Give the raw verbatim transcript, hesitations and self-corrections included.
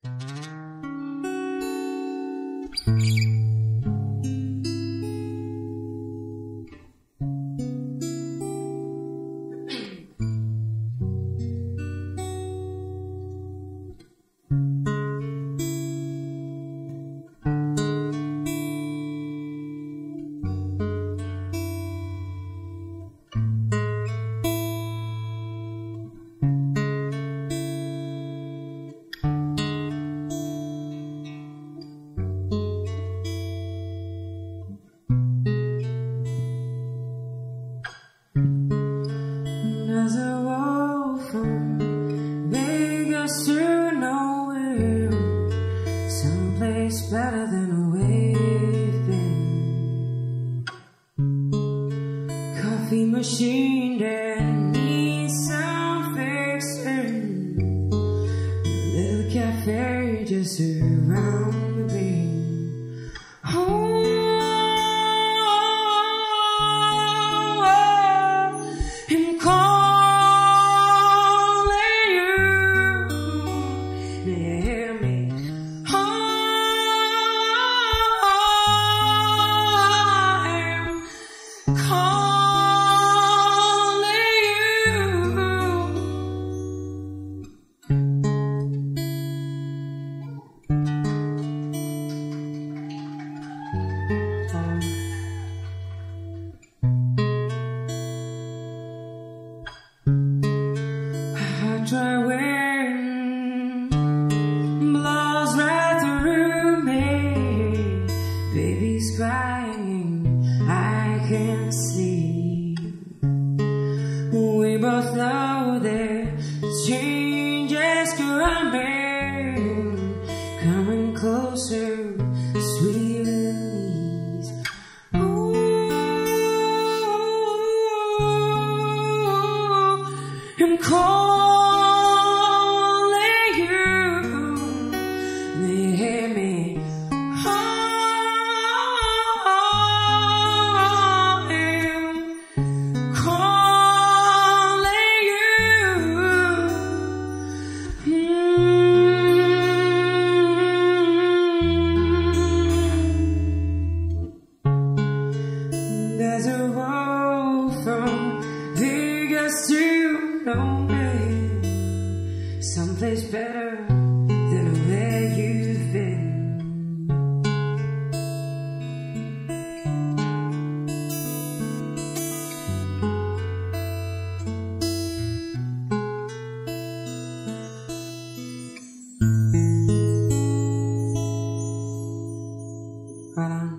There's a wall from Vegas to nowhere, someplace better than we've been. Coffee machine that needs some fixing, a little cafe just around the bend. Oh, try wearing blows right through me. Baby's crying, I can't sleep. We both know that change is coming, coming closer, sweet release. Ooh, and cold. There's a road from Vegas to nowhere, someplace better than where you've been. Right on.